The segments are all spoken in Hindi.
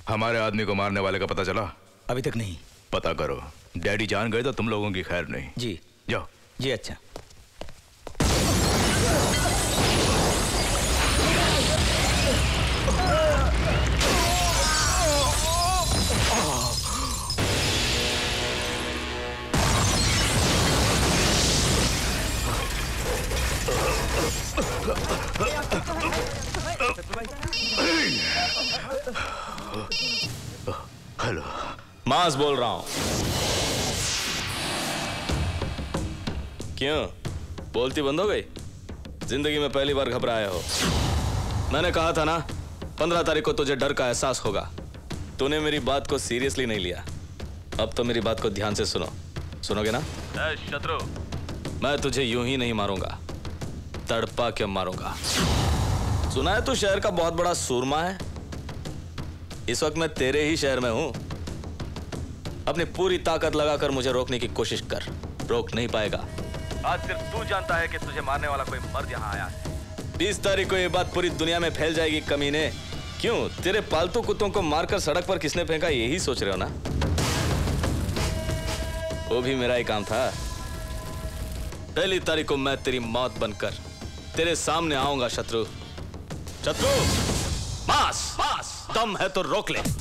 हमारे आदमी को मारने वाले का पता चला? अभी तक नहीं। पता करो, डैडी जान गए तो तुम लोगों की खैर नहीं। जी जाओ। जी अच्छा। हेलो, मास बोल रहा हूं। क्यों बोलती बंद हो गई? जिंदगी में पहली बार घबराए हो? मैंने कहा था ना 15 तारीख को तुझे डर का एहसास होगा। तूने मेरी बात को सीरियसली नहीं लिया। अब तो मेरी बात को ध्यान से सुनो। सुनोगे ना? शत्रु, मैं तुझे यूं ही नहीं मारूंगा, तड़पा के मारूंगा। सुना है तू शहर का बहुत बड़ा सूरमा है। इस वक्त मैं तेरे ही शहर में हूं। अपनी पूरी ताकत लगाकर मुझे रोकने की कोशिश कर, रोक नहीं पाएगा। आज सिर्फ तू जानता है कि तुझे मारने वाला कोई मर्द यहाँ आया है। 20 तारीख को ये बात पूरी दुनिया में फैल जाएगी कमीने। क्यों, तेरे पालतू कुत्तों को मारकर सड़क पर किसने फेंका, यही सोच रहे हो ना? वो भी मेरा ही काम था। पहली तारीख को मैं तेरी मौत बनकर तेरे सामने आऊंगा शत्रु। शत्रु, मास दम है तो रोक ले।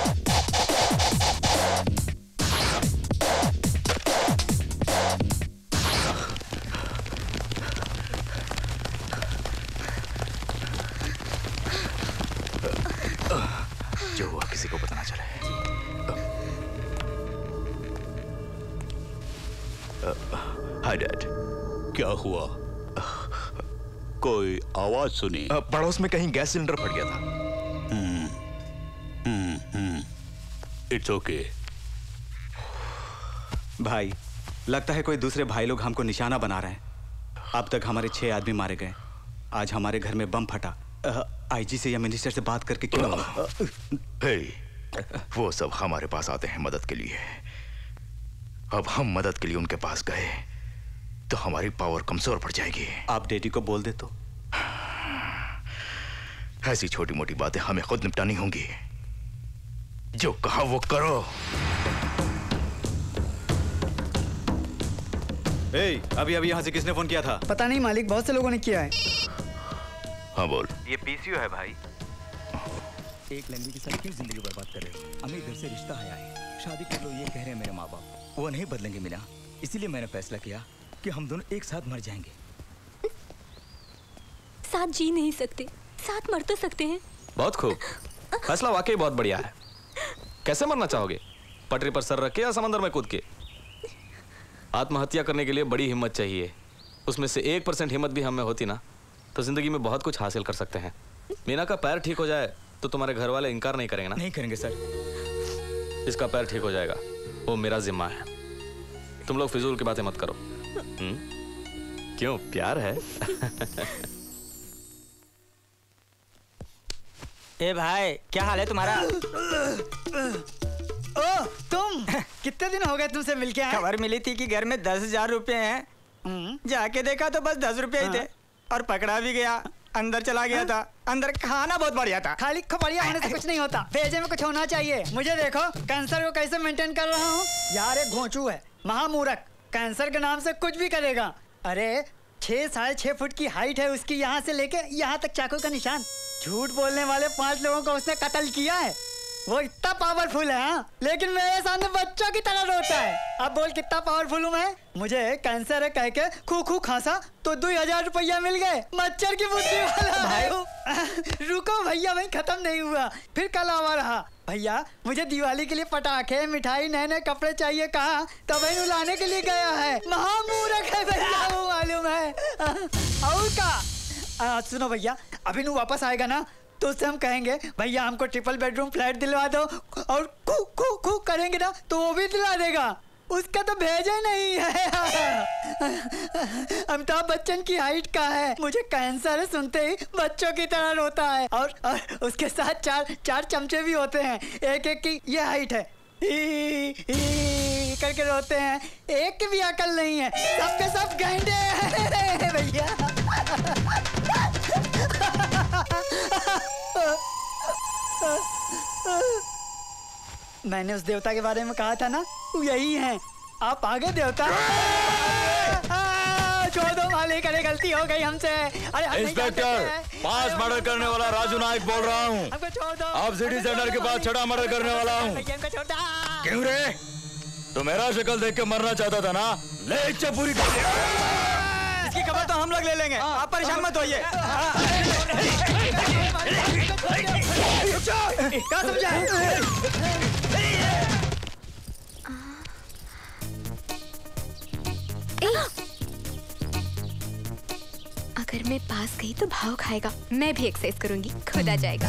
जो हुआ किसी को पता ना चले। Hi dad. क्या हुआ? कोई आवाज सुनी? पड़ोस में कहीं गैस सिलेंडर फट गया था। It's okay. भाई, लगता है कोई दूसरे भाई लोग हमको निशाना बना रहे हैं। अब तक हमारे 6 आदमी मारे गए। आज हमारे घर में बम फटा। आईजी से या मिनिस्टर से बात करके क्यों? वो सब हमारे पास आते हैं मदद के लिए। अब हम मदद के लिए उनके पास गए तो हमारी पावर कमजोर पड़ जाएगी। आप डैडी को बोल दे तो। ऐसी छोटी मोटी बातें हमें खुद निपटानी होंगी। जो कहा वो करो। अभी यहाँ से किसने फोन किया था? पता नहीं मालिक, बहुत से लोगों ने किया है। हाँ बोल। ये पीसीओ है भाई। एक लंबी के साथ क्यों जिंदगी बर्बाद कर रहे हो? हमें घर से रिश्ता आया है, शादी कर लो ये कह रहे हैं मेरे माँ बाप। वो नहीं बदलेंगे मीना, इसीलिए मैंने फैसला किया कि हम दोनों एक साथ मर जाएंगे। साथ जी नहीं सकते, साथ मर तो सकते हैं। बहुत खूब, फैसला वाकई बहुत बढ़िया है। कैसे मरना चाहोगे? पटरी पर सर रख के या समंदर में कूद के? आत्महत्या करने के लिए बड़ी हिम्मत चाहिए। उसमें से 1% हिम्मत भी हम में होती ना तो जिंदगी में बहुत कुछ हासिल कर सकते हैं। मीना का पैर ठीक हो जाए तो तुम्हारे घर वाले इनकार नहीं करेंगे ना? नहीं करेंगे सर। इसका पैर ठीक हो जाएगा, वो मेरा जिम्मा है। तुम लोग फिजूल की बातें मत करो। क्यों, प्यार है? ए भाई, क्या हाल है तुम्हारा? ओ तुम कितने दिन हो गए तुमसे मिलके आए? खबर मिली थी कि घर में 10,000 रुपए हैं। जाके देखा तो बस 10 रुपए ही थे और पकड़ा भी गया। अंदर चला गया था। अंदर खाना बहुत बढ़िया था। खाली बढ़िया होने से कुछ नहीं होता, भेजे में कुछ होना चाहिए। मुझे देखो कैंसर को कैसे मेंटेन कर रहा हूँ। यार एक घोंचू है, महामूर्ख, कैंसर के नाम से कुछ भी करेगा। अरे 6-6.5 फुट की हाइट है उसकी, यहाँ से लेके यहाँ तक चाकू का निशान। झूठ बोलने वाले 5 लोगों को उसने कत्ल किया है। वो इतना पावरफुल है हाँ, लेकिन मेरे सामने बच्चों की तरह रोता है। अब बोल कितना पावरफुल हूँ मैं? मुझे कैंसर है कह के खू खांसा तो 2,000 रुपया मिल गए। मच्छर की बुद्धि वाला भाई। रुको भैया, वही खत्म नहीं हुआ, फिर कल आवा रहा। भैया मुझे दिवाली के लिए पटाखे, मिठाई, नए नए कपड़े चाहिए। कहा तब वही लाने के लिए गया है। महामूर्ख है भैया, वो मालूम है। और का सुनो भैया, अभी नू वापस आएगा ना तो उससे हम कहेंगे भैया हमको ट्रिपल बेडरूम फ्लैट दिलवा दो, और कू करेंगे ना तो वो भी दिला देगा। उसका तो भेजा नहीं है। अमिताभ बच्चन की हाइट का है। मुझे कैंसर है सुनते ही बच्चों की तरह रोता है। और उसके साथ चार चमचे भी होते हैं, एक एक की ये हाइट है। करके रोते हैं, एक की भी अकल नहीं है। सबके सब गैंडे हैं भैया। मैंने उस देवता के बारे में कहा था ना, वो यही है। आप आगे देवता। छोड़ दो मालिक, अरे गलती हो गई हमसे। अरे इंस्पेक्टर, 5 मर्डर करने वाला राजू नाइक बोल रहा हूँ। हमको छोड़ दो। अब सिटी सेंटर के पास 6 मर्डर करने वाला हूँ। हमको छोड़ दो। क्यों रे? तो मेरा शक्ल देख के मरना चाहता था ना? ले इच्छा पूरी कर। इसकी खबर तो हम लोग ले लेंगे, आप परेशान मत होइए। क्या समझा? अगर मैं पास गई तो भाव खाएगा। मैं भी एक्सरसाइज करूंगी, खुद आ जाएगा।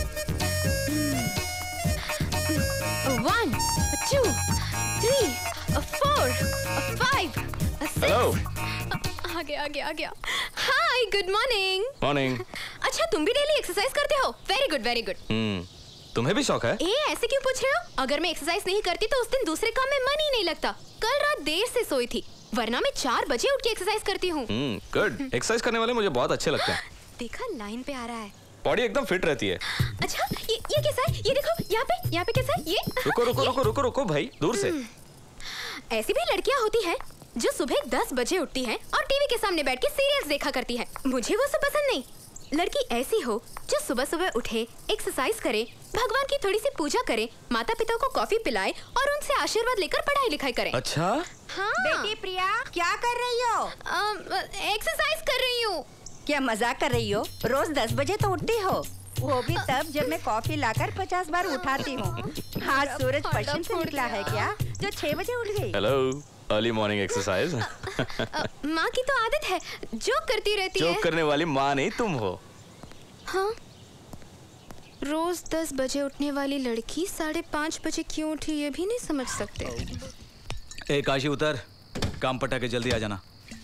1 2 3 4 5 6। आ गया। Hi, good morning. मॉर्निंग। अच्छा, तुम भी डेली एक्सरसाइज करते हो? Very good. तुम्हें भी शौक है? ऐसे क्यों पूछ रहे हो? अगर मैं एक्सरसाइज नहीं करती तो उस दिन दूसरे काम में मन ही नहीं लगता। कल रात देर से सोई थी, वरना मैं 4 बजे उठ के एक्सरसाइज करती हूँ। गुड। एक्सरसाइज करने वाले मुझे बहुत अच्छे लगते हैं। देखा, लाइन पे आ रहा है। बॉडी एकदम फिट रहती है। अच्छा, ये कैसा है? ये देखो, यहाँ पे कैसा है? ये रुको भाई, दूर से। ऐसी भी लड़कियाँ होती हैं जो सुबह 10 बजे उठती हैं और टीवी के सामने बैठ के सीरियल्स देखा करती हैं। मुझे वो सब पसंद नहीं। लड़की ऐसी हो जो सुबह सुबह उठे, एक्सरसाइज करे, भगवान की थोड़ी सी पूजा करे, माता पिता को कॉफी पिलाए और उनसे आशीर्वाद लेकर पढ़ाई लिखाई करे। अच्छा? हाँ। बेटी प्रिया, क्या कर रही हो? एक्सरसाइज कर रही हूँ। क्या मजाक कर रही हो? रोज 10 बजे तो उठती हो, वो भी तब जब मैं कॉफी लाकर 50 बार उठाती हूँ। आज सूरज पश्चिम से निकला है क्या जो 6 बजे उठ गई? Hello, early morning exercise. माँ की तो आदत है, जोक करती रहती है। जोक करने वाली माँ नहीं तुम हो। हाँ, रोज 10 बजे उठने वाली लड़की 5:30 बजे क्यों उठी ये भी नहीं समझ सकते। काशी उतर, काम पटा के जल्दी आ जाना।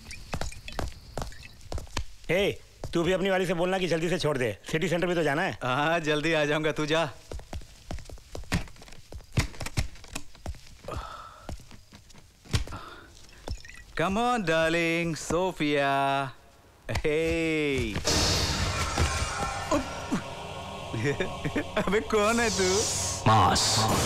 हे, तू भी अपनी वाली से बोलना कि जल्दी से छोड़ दे, सिटी सेंटर भी तो जाना है। हाँ, जल्दी आ जाऊंगा, तू जा। Come on, darling, Sophia. Hey. अबे कौन है तू? मास।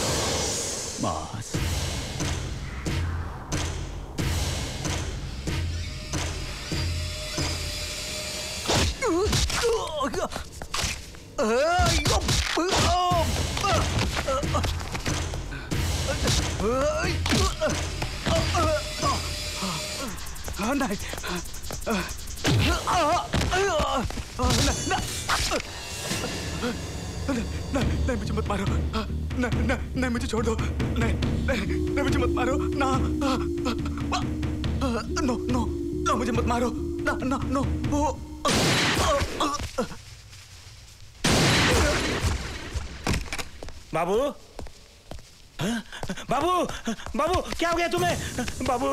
नहीं, मुझे मत मारो। नहीं, मुझे छोड़ दो। नहीं, मुझे मत मारो। नो, मुझे मत मारो। नो। बाबू, बाबू, क्या हो गया तुम्हें? बाबू।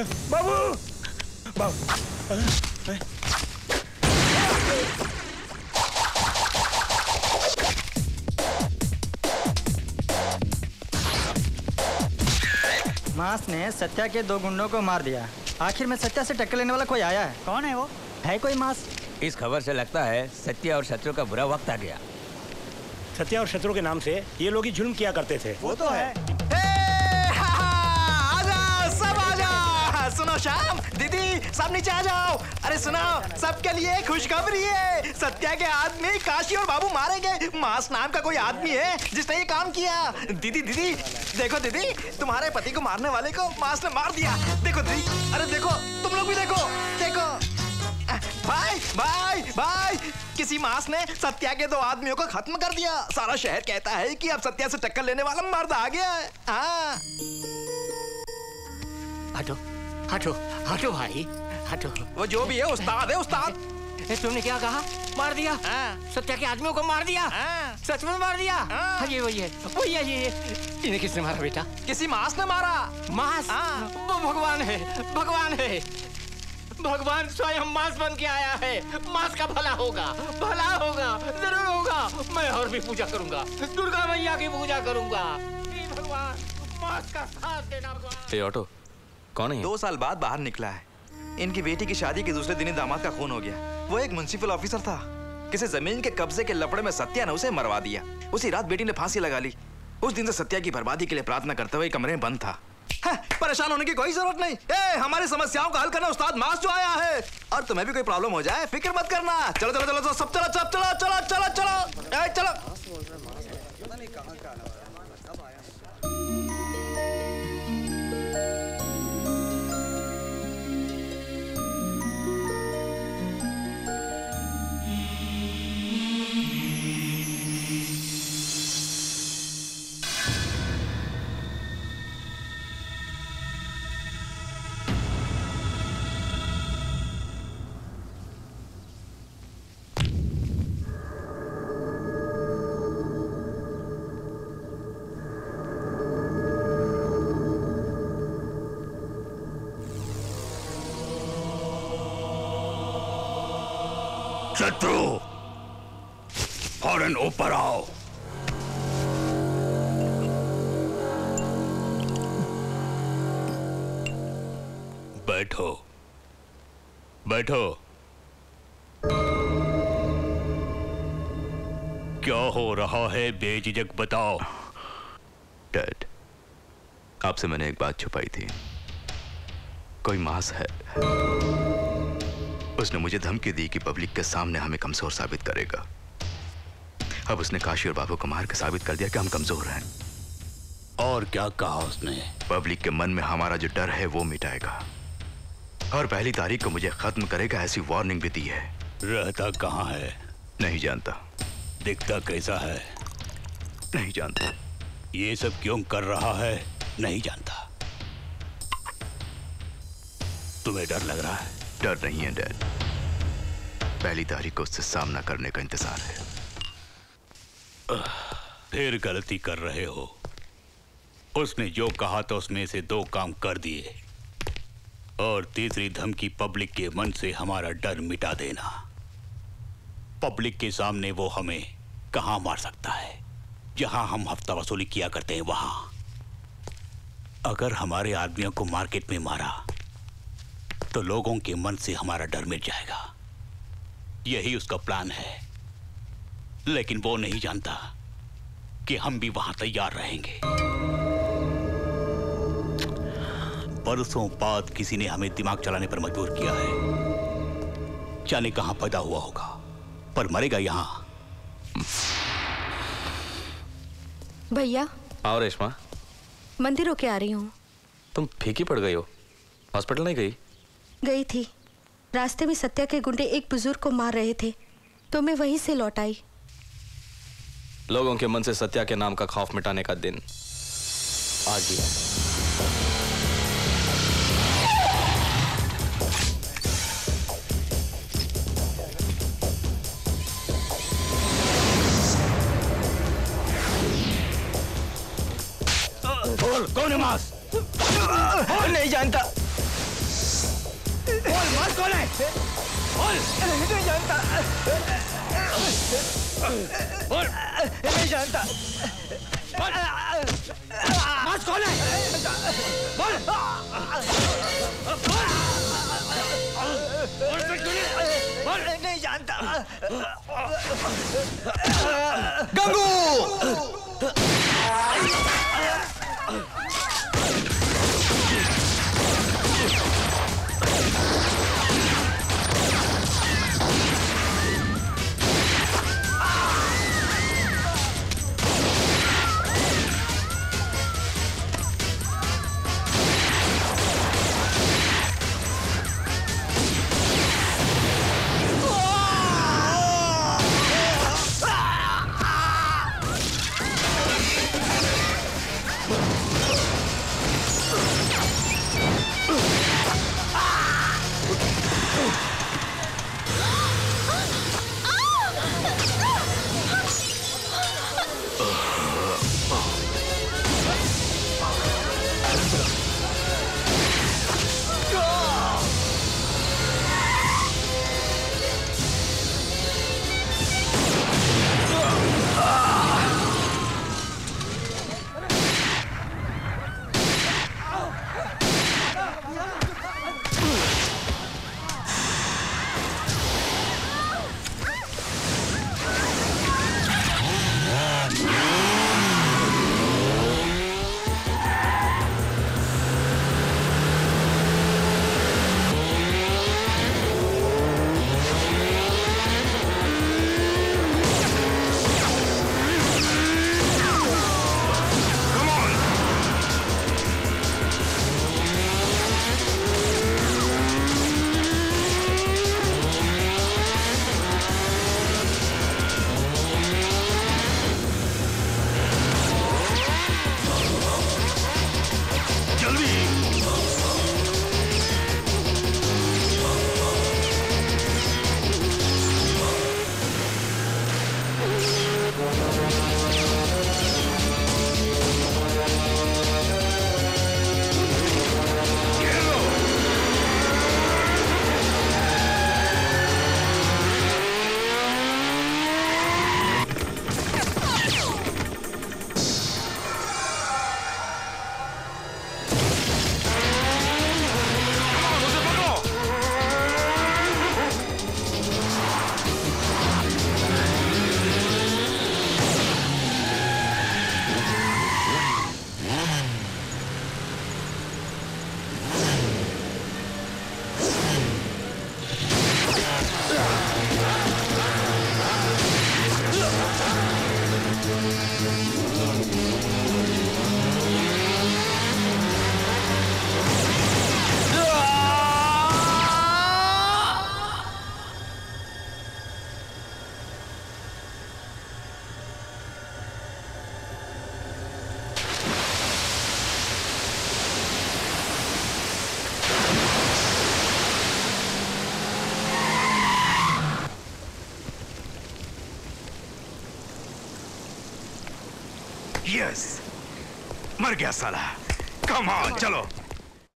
मास ने सत्या के 2 गुंडों को मार दिया। आखिर में सत्या से टक्कर लेने वाला कोई आया है? कौन है वो? है कोई मास? इस खबर से लगता है सत्या और शत्रु का बुरा वक्त आ गया। सत्या और शत्रु के नाम से ये लोग ही जुल्म किया करते थे। वो तो है। सब आजा। सुनो श्याम, दीदी, सब नीचे आ जाओ। अरे सुनो, सबके लिए खुशखबरी है। सत्या के आदमी काशी और बाबू मारे गए। मास नाम का कोई आदमी है जिसने ये काम किया। दीदी, देखो दीदी, तुम्हारे पति को मारने वाले को मास ने मार दिया। देखो दीदी, अरे देखो, तुम लोग भी देखो। भाई, किसी मास ने सत्या के 2 आदमियों को खत्म कर दिया। सारा शहर कहता है कि अब सत्या से टक्कर लेने वाला मर्द आ गया है। हाँ। हटो भाई, हटो। वो जो भी है उस्ताद है, उस्ताद। तुमने क्या कहा? मार दिया? सत्या के आदमियों को मार दिया? सच में मार दिया? हाँ, ये वही है। इन्हें किसने मारा बेटा? किसी मास ने मारा। मास? वो भगवान है। भगवान स्वयं मास बन के आया है। मास का भला होगा, जरूर होगा। मैं और भी पूजा करूंगा, दुर्गा मैया की पूजा करूंगा। भगवान, मास का साथ देना भगवान। ऑटो, कौन है? 2 साल बाद बाहर निकला है। इनकी बेटी की शादी के दूसरे दिन ही दामाद का खून हो गया। वो एक म्युनिसिपल ऑफिसर था। किसी जमीन के कब्जे के लफड़े में सत्या ने उसे मरवा दिया। उसी रात बेटी ने फांसी लगा ली। उस दिन से सत्या की बर्बादी के लिए प्रार्थना करते हुए कमरे में बंद था। परेशान होने की कोई जरूरत नहीं। हमारी समस्याओं का हल करना उस्ताद मास जो आया है। और तुम्हें भी कोई प्रॉब्लम हो जाए फिक्र मत करना। चलो चलो चलो सब चलो चलो चलो चलो चलो चलो चलो। शत्रु फौरन ऊपर आओ। बैठो बैठो। क्या हो रहा है बेझिझक बताओ। डैड, आपसे मैंने एक बात छुपाई थी। कोई मास है, उसने मुझे धमकी दी कि पब्लिक के सामने हमें कमजोर साबित करेगा। अब उसने काशी और बाबू को मार के साबित कर दिया कि हम कमजोर हैं। और क्या कहा उसने? पब्लिक के मन में हमारा जो डर है वो मिटाएगा और 1 तारीख को मुझे खत्म करेगा, ऐसी वार्निंग भी दी है। रहता कहाँ है? नहीं जानता। दिखता कैसा है? नहीं जानता। ये सब क्यों कर रहा है? नहीं जानता। तुम्हें डर लग रहा है? डर नहीं है डैड, 1 तारीख को उससे सामना करने का इंतजार है। फिर गलती कर रहे हो। उसने जो कहा था उसमें से 2 काम कर दिए और तीसरी धमकी पब्लिक के मन से हमारा डर मिटा देना। पब्लिक के सामने वो हमें कहां मार सकता है? जहां हम हफ्ता वसूली किया करते हैं वहां। अगर हमारे आदमियों को मार्केट में मारा तो लोगों के मन से हमारा डर मिट जाएगा। यही उसका प्लान है, लेकिन वो नहीं जानता कि हम भी वहां तैयार रहेंगे। बरसों बाद किसी ने हमें दिमाग चलाने पर मजबूर किया है। जाने कहां पैदा हुआ होगा, पर मरेगा यहां। भैया। आओ रेशमा। मंदिर होके आ रही हूँ। तुम फीकी पड़ गई हो, हॉस्पिटल नहीं गई? गई थी। रास्ते में सत्या के गुंडे एक बुजुर्ग को मार रहे थे तो मैं वहीं से लौट आई। लोगों के मन से सत्या के नाम का खौफ मिटाने का दिन आज भी है। बोल कौन है मास? नहीं जानता। बोल मास कौन है? बोल नहीं जानता। बोल नहीं जानता। बोल मास कौन है? बोल बोल नहीं जानता। गंगू यस, मर गया साला। कम ऑन, चलो।